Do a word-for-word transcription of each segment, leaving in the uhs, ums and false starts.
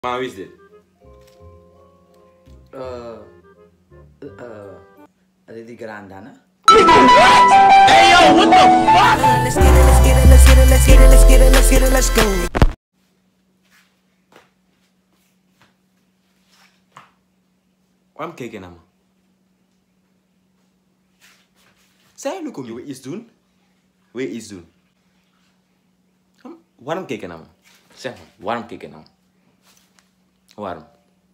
Maar wie is dit? Uh, uh, Lady Granda, hè? Hey yo, what the fuck? Let's get it, let's get it, let's get it, let's get it, let's get it, let's get it, let's go. Waarom kijk je naar me? Zeg, Luco, wil je iets doen? Wil je iets doen? Waarom kijk je naar me? Zeg me, waarom kijk je naar me? Waarom?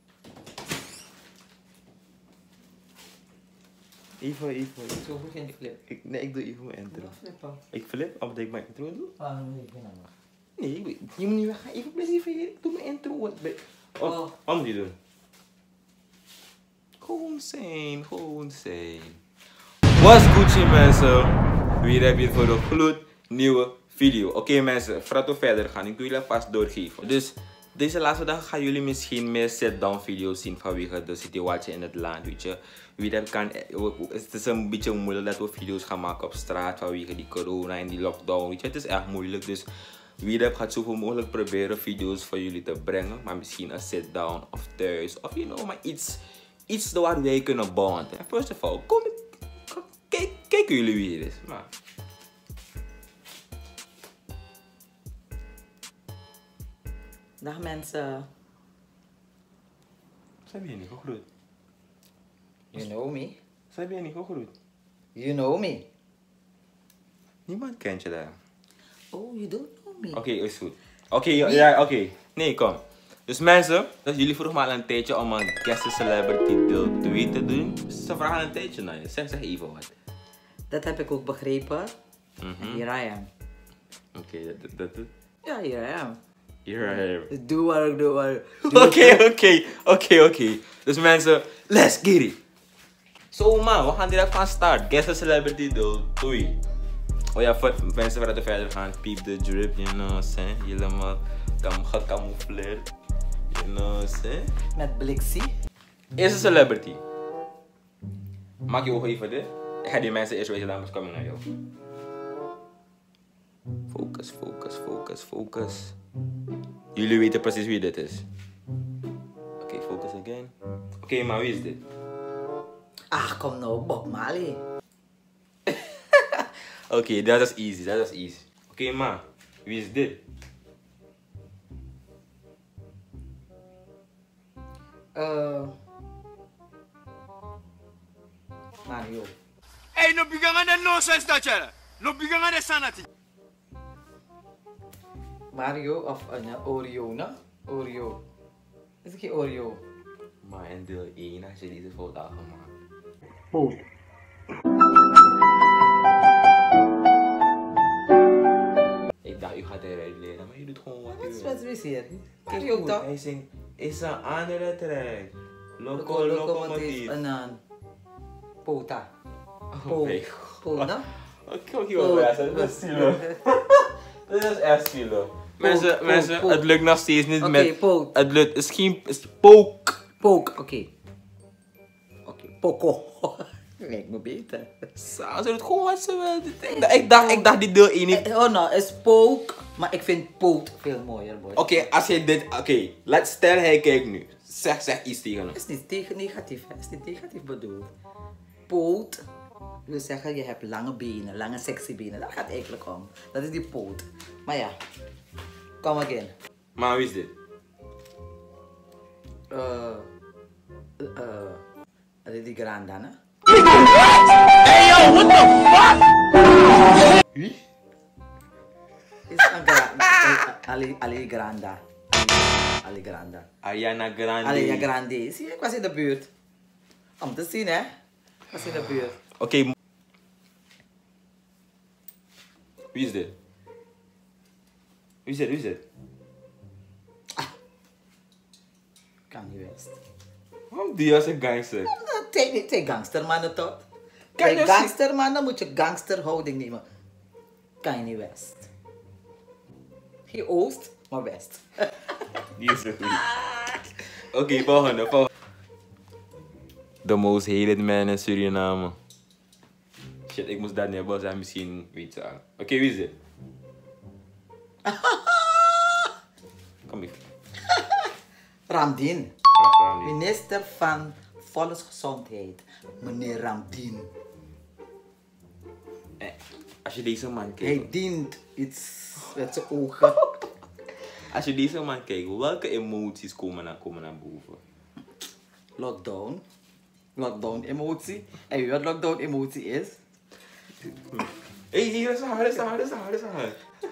Ivo, Ivo, Ivo. Zo hoef geen flip. Ik, nee, ik doe Ivo mijn intro. Flippen. Ik flip, omdat ik mijn intro doe? Waarom wil je nou? Nee, ik, je moet niet weggaan. Ivo, plezier van je. Ik doe mijn intro. Wat, oh, Oh. wat moet je doen? Gewoon zijn, gewoon zijn. What's Gucci mensen? Weer heb je voor de gloednieuwe video. Oké okay, mensen, voordat we verder gaan, ik wil jullie vast doorgeven. Dus deze laatste dag gaan jullie misschien meer sit-down video's zien vanwege de situatie in het land, weet je. Wie dat kan, het is een beetje moeilijk dat we video's gaan maken op straat vanwege die corona en die lockdown, weet je. Het is echt moeilijk, dus wie dat gaat zoveel mogelijk proberen video's voor jullie te brengen. Maar misschien een sit-down of thuis of you know, maar iets, iets waar wij kunnen bonden. First of all, kom, kom kijk, kijken jullie wie het is. Maar Dag mensen. zijn we niet gegroeid? You know me. Zijn we niet gegroeid? You know me. Niemand kent je daar. Oh, you don't know me. Oké, okay, is goed. Oké, okay, ja, ja oké. Okay. Nee, kom. Dus mensen, dus jullie vroegen me al een tijdje om een guest celebrity deel twee te doen. Dus ze vragen een tijdje naar je. Zeg, zeg even wat. Dat heb ik ook begrepen. Mm-hmm. Here I am. Oké, okay, dat, dat doet. Ja, here I am. Here I am. Doe wat ik doe wat. Oké, oké, oké, oké. Dus mensen, let's get it. Zo man, we gaan direct van start. Guest celebrity deel twee. Oh ja, voor mensen waar we verder gaan, peep the drip, you know what I'm saying? Helemaal gecamoufleerd, you know what I'm saying? Met Blixie. Eerste celebrity. Maak je ogen even dicht. Ik ga die mensen eerst weten, dames komen naar jou. Focus, focus, focus, focus. Jullie weten precies wie dit is. Oké, okay, focus again. Oké, okay, maar wie is dit? Ach, kom nou, Bob Marley. Oké, okay, dat is easy, dat is easy. Oké, okay, maar wie is dit? Uh, Mario. Hey, no bigyan nga na nonsense dat jara. No bigyan nga na sanity. Mario of uh, Oreo, no? Oreo. Is het geen Oreo? Maar in deel één als je deze foto al gemaakt. Oh. Ik dacht, u gaat eruit leren, maar je doet gewoon wat u Wat is wil. wat is hier? Mario toch? Hij zingt, is een andere track. Loco, Loco, locomotief. En dan... Pota. Oh my god. Pota? Oké, oké, oké, dat is stilo. Dat is echt stilo. Mensen, mensen, het lukt nog steeds niet met... Oké, poot. Het lukt, het is geen... Het is pook. Pook, oké. Okay. Oké, okay. Poco. Lijkt me beter. Zo, ze doet gewoon wat ze wil. Ik dacht, ik dacht, ik dacht die deel één niet... Eh, oh nou, is pook, maar ik vind poot veel mooier, boy. Oké, okay, als je dit... Oké, okay, laat stel hij kijkt nu. Zeg, zeg iets tegen hem. Het is niet tegen negatief, hè? Het is niet negatief bedoeld. Poot wil zeggen, je hebt lange benen, lange sexy benen. Daar gaat het eigenlijk om. Dat is die poot. Maar ja, come again. Maar wie is dit? Eh, uh, uh, Lady Granda, hè? Hey yo, what the fuck? Wie? Is een gra Ali, Ali Granda. Ali Granda. Ariana Grande. Ariana Grande. Zie je, ik was in de buurt. Om te zien, hè? Ik was in de buurt. Oké. Okay. Wie is dit? Wie is dit? Wie is dit? Kanye West. Waarom die als een gangster? Twee, twee gangstermannen toch? Kanye Bij West- gangstermannen moet je gangsterhouding nemen. Kanye West. Geen oost, maar west. Die is zo goed. Oké, okay, volgende, volgende. The most hated man in Suriname. Shit, ik moest dat niet hebben, zijn misschien weet je. Oké, okay, wie is dit? Kom hier. Ramdien. Ramdien. Minister van Volksgezondheid. Meneer Ramdien. Eh, als je deze man Hij kijkt. dient iets met zijn ogen. Als je deze man kijkt, welke emoties komen naar, komen naar boven? Lockdown. Lockdown emotie. En wie wat lockdown emotie is? Hé, hey, hier is haar, hier is haar, hier is haar, hier is haar.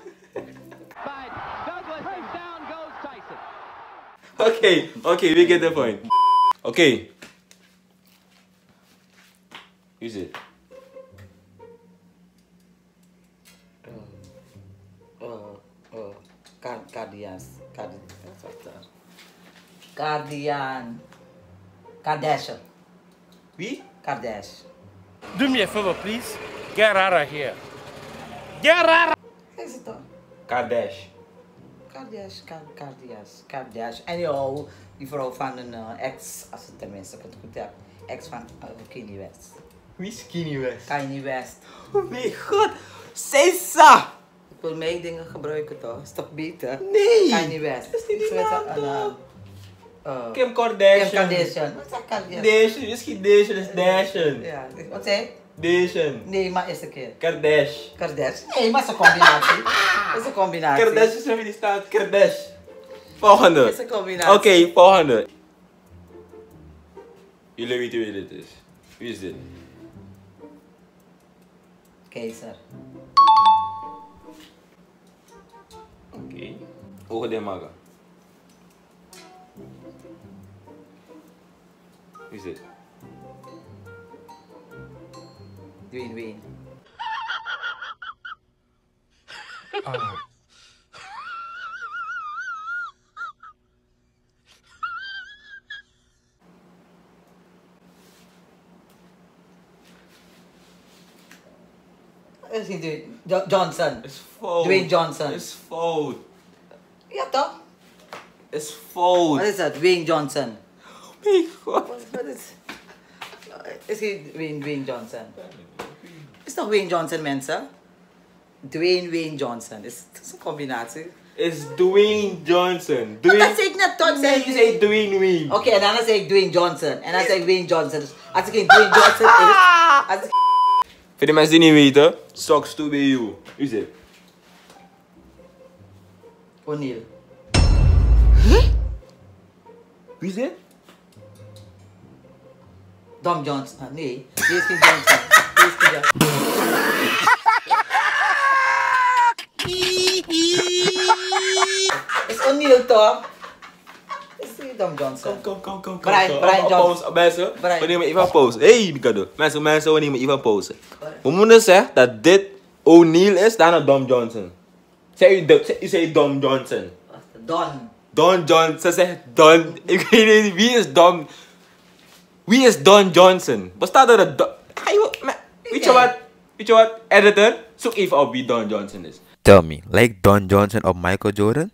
Douglas, down goes Tyson. Okay, okay, we get the point. Okay. Use it. Uh, uh, Card Cardians. Card Cardian. Kardashian. Wie? Kardashian. Do me a favor, please. Get out of here. Get out of Is het toch? Kardash. Kardashian, Kard- Kardashian, Kardashian. En joh, die vrouw van een uh, ex, als het tenminste ik het goed heb, ex van uh, Kanye West. Wie is Kanye West? Kanye West. Oh mijn god. Cesa! Ik wil mijn dingen gebruiken toch? Is toch beter? Nee. Kanye West. Dat is niet die Zo heet naam, dat, uh, uh, Kim Kardashian. Kim Kardashian. Wat is dat Kardashian? Dashian, is geen Dashian, is Dashian. Ja, wat zei je? Dashian. Nee, maar eerste keer. Kardash. Kardashian. Nee, maar het is een combinatie. Het is een combinatie. Kardash is er wie die staat. Kardash. Volgende. Het is een combinatie. Oké, volgende. Jullie weten wie dit is. Wie is dit? Keizer. Oké. Ogen de maga. Wie is dit? Dwayne Wayne. Is niet Dwayne Jo- Johnson. Is fout. Dwayne Johnson. Is fout. Ja toch? Is fout. Wat is dat? Dwayne Johnson. Oh mijn god. Wat, wat is... Is hij Dwayne, Dwayne Johnson? Is toch Wayne Johnson mensen? Dwayne Wayne Johnson. Is, dat is een combinatie. Is Dwayne Johnson. Maar Dwayne... dat zei ik net toch? Nee, je zei Dwayne Wayne. Oké, en dan zeg ik Dwayne Johnson. En dan zeg ik Wayne Johnson. Dus als ik geen Dwayne Johnson is... Als ik... Voor de mensen die niet weten, Socks to be you. Wie is dit? O'Neal. Wie is dit? Dom Johnson. Ah, nee, die is geen Johnson. Die is geen Johnson. Is O'Neal toch? Is die Dom Johnson? Kom, kom, kom, kom. Brian- kom. Brian Op- op Johnson. pauze. Mensen, Brian. we nemen even een pauze. Hey, Mikado. Mensen, mensen, we nemen even een pauze. We moeten zeggen dat dit O'Neal is, daarna Dom Johnson. Zeg u, de- zeg- u zei Dom Johnson. Don. Don Johnson. Ze zegt Don. Ik weet niet, wie is Don? Wie is Don Johnson? Bestaat er een Don? Ga je, maar- weet je wat? Weet je wat? Editor, zoek even op wie Don Johnson is. Tell me, like Don Johnson of Michael Jordan?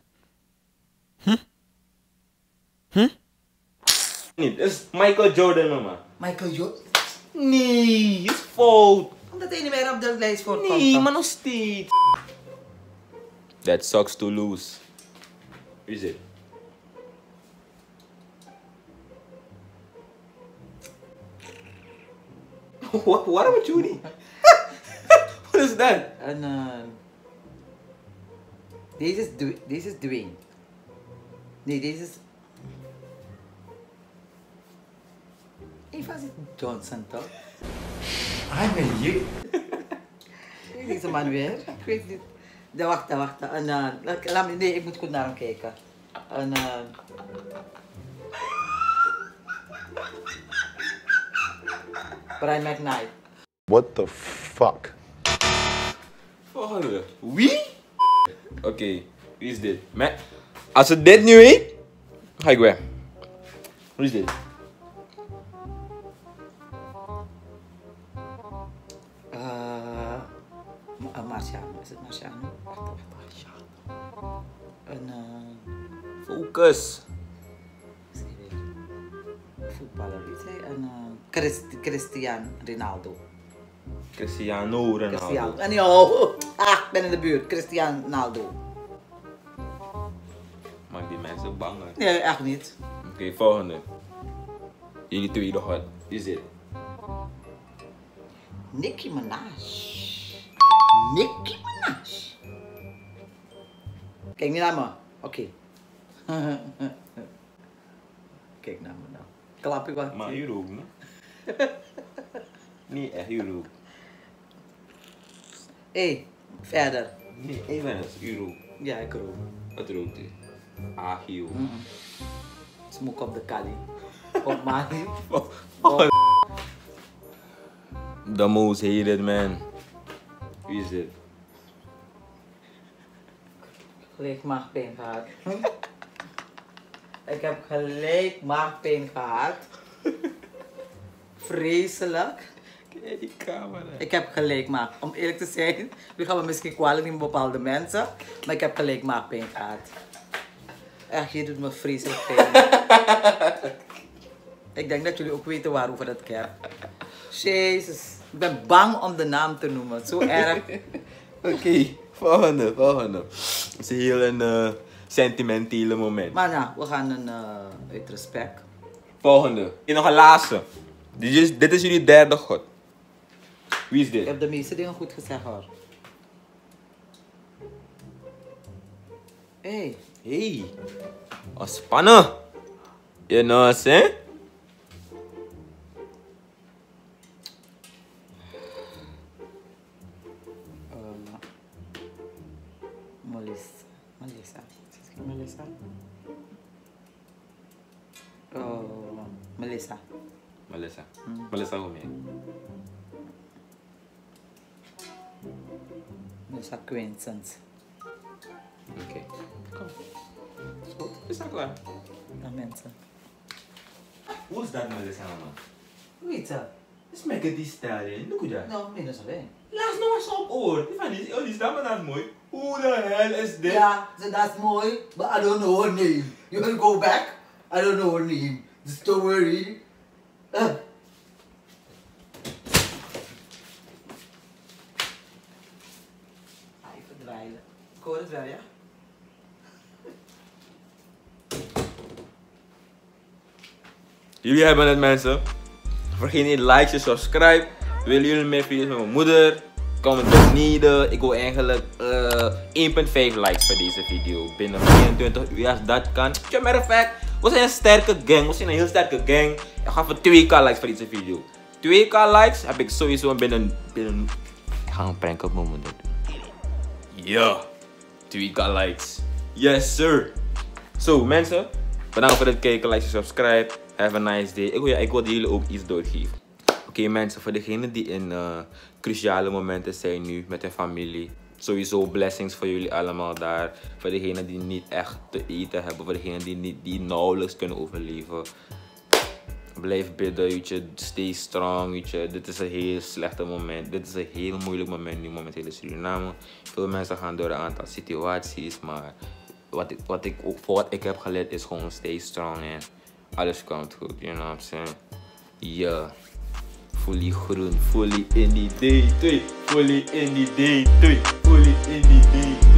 Niet, het is Michael Jordan, mama. Michael Jordan. Nee, is fout. Omdat hij niet meer op de lijst voorkomt. Nee, toch? maar nog steeds. That sucks to lose. Wie is it? What, what are we doing? What is that? En uh, deze is, Dw- deze is Dwayne. Nee, deze is... Eva zit Johnson toch? I ben je. Deze man weer. Ik weet niet. De, wacht, wacht. En, uh, laat, laat me, nee, ik moet goed naar hem kijken. En, uh, Brian McKnight. What the fuck? Volgende. Wie? Oké, wie is dit? Me- Als ze dit nu weet, ga ik weg. Wie is dit? Uh, Ma- uh, Marciano. Is het Marciano? Wacht, wacht, Marciano. En, uh, Focus. is hij weer? Voetballer, weet hij? En, uh, Christ, Cristiano Ronaldo. Cristiano Ronaldo. Cristiano. En joh, ah, ik ben in de buurt. Cristiano Ronaldo. Maak die mensen bang. hè. Nee, echt niet. okay, volgende. Jullie tweede hot. Wie is dit? Nicki Minaj. Nicki Minaj. Kijk niet naar me. Oké. Okay. Kijk naar me nou. Klap ik wat. Maar je rookt, ne? Niet echt, je rookt. Hé, hey, verder. Nee, even eens, je rookt. Ja, ik rook. Wat rookt u? Agio. Mm -mm. Smoke op de kali. Op Mali. Oh. The most hated man. Wie is dit? Gelijk maagpijn gehad. Ik heb gelijk maagpijn gehad. Vreselijk. Kijk die camera. Ik heb gelijk maag. Om eerlijk te zijn, nu gaan we misschien kwalijk nemen bepaalde mensen. Maar ik heb gelijk maagpijn gehad. Echt, je doet me vreselijk pijn. Ik denk dat jullie ook weten waarover het gaat. Jezus. Ik ben bang om de naam te noemen. Zo erg. Oké, okay, volgende, volgende. Het is een heel een uh, sentimentele moment. Maar nou, we gaan een uh, uit respect. Volgende. En nog een laatste. Dit is, dit is jullie derde god. Wie is Ik dit? heb de meeste dingen goed gezegd hoor. Hé. Hey. Hey. Oh, spannen. You know what I'm saying? Melissa. Melissa. Is het Melissa? Oh, Melissa. Melissa. Mm. Melissa hoe mee? Melissa Quincenz. Oké. Okay. Kom. Is goed. Is dat klaar? Dat mensen. Hoe is dat Melissa man? Hoe heet ze? Is Megan Thee Stallion. Look hoe dat. Nou, minder zo alleen. Laat nog eens op oor. Die van die, oh die is dat maar dat mooi. Hoe de hell is dit? Ja, so that's mooi, but I don't know her name. You will go back? I don't know her name. Just don't worry. Uh. Even draaien. Ik hoor het wel, ja? Jullie hebben het mensen. Vergeet niet like en subscribe. Willen jullie meer video's met mijn moeder? Comment beneden. Ik wil eigenlijk uh, één komma vijf likes voor deze video. Binnen vierentwintig uur als dat kan. Matter of fact, we zijn een sterke gang. We zijn een heel sterke gang. Ik ga voor twee k likes voor deze video. twee k likes heb ik sowieso binnen... binnen... Ik ga een prank op mijn moeder doen. Ja. twee k likes. Yes sir. Zo mensen. Bedankt voor het kijken. Like en subscribe. Have a nice day. Ik wil, ik wil jullie ook iets doorgeven. Oké okay, mensen, voor degenen die in uh, cruciale momenten zijn nu met hun familie. Sowieso blessings voor jullie allemaal daar. Voor degenen die niet echt te eten hebben. Voor degenen die, niet, die nauwelijks kunnen overleven. Blijf bidden, weet je. Stay strong, weet je. Dit is een heel slechte moment. Dit is een heel moeilijk moment nu momenteel in Suriname. Veel mensen gaan door een aantal situaties. Maar wat ik, wat ik, voor wat ik heb geleerd is gewoon stay strong en alles komt goed. You know what I'm saying? Yeah. Fully groen, fully in die day twee. Fully in die day twee. Fully in die day.